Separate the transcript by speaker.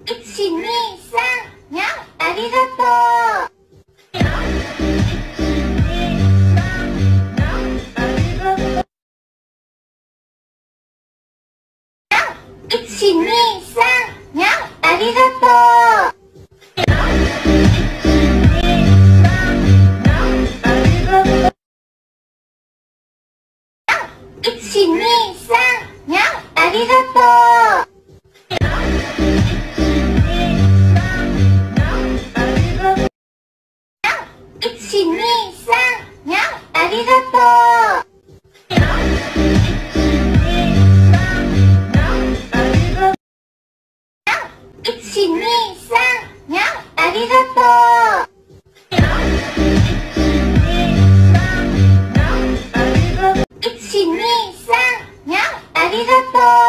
Speaker 1: 123にゃん、ありがとう。123にゃん、ありがとう。123にゃん、ありがとう。123にゃん、ありがとう。123にゃん、ありがとう。123にゃん、ありがとう。